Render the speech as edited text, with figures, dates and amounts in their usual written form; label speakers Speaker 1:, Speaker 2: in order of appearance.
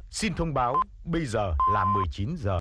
Speaker 1: Xin thông báo bây giờ là 19 giờ.